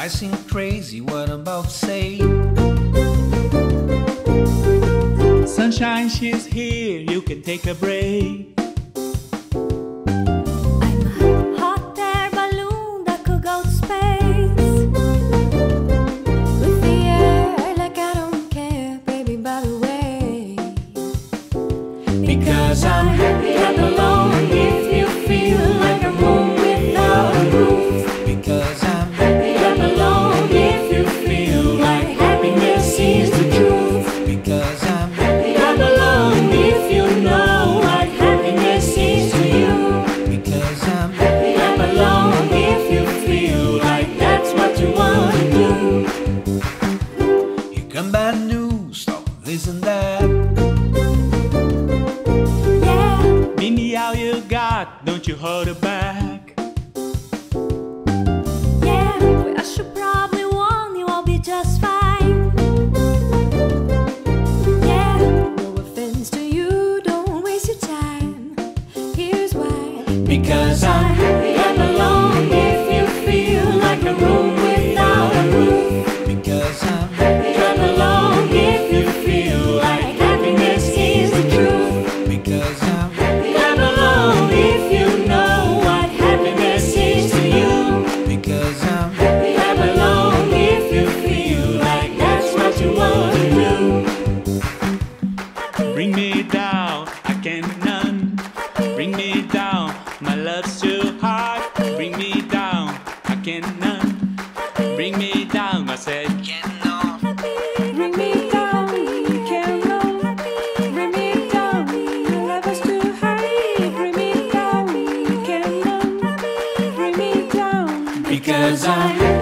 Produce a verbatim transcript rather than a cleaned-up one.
might seem crazy what I'm about to say. Sunshine, she's here, you can take a break. I'm a hot air balloon that could go to space. With the air like I don't care, baby, by the way. Because I'm happy I'm alone. If you feel like a room without a roof. Because I'm Happy I'm alone. If you feel like happiness is the truth. because I'm Happy I'm alone. If you know what happiness is to you. because I'm Happy I'm alone. If you feel like that's what you want to do. Here come bad news, talk this and that. Yeah, Meet me all you got, don't you hold it back. yeah, well, I should probably warn you, I'll be just fine. Yeah, no offense to you, don't waste your time. Here's why. Because I'm happy I'm alone. If you feel like a room without a roof. because I'm Happy I'm alone. If you feel like happiness is the truth. because I'm Happy I'm alone. If you know what happiness is to you. because I'm Happy I'm alone. If you feel like that's what you want to do. Bring me down, I can't none. Bring me down, my love's too hard. Bring me down, I can't none. Bring me down, I said can't no. Bring me down, can't no. Bring me down, your love is too high. Bring me down, can't no. Bring me down, Because I'm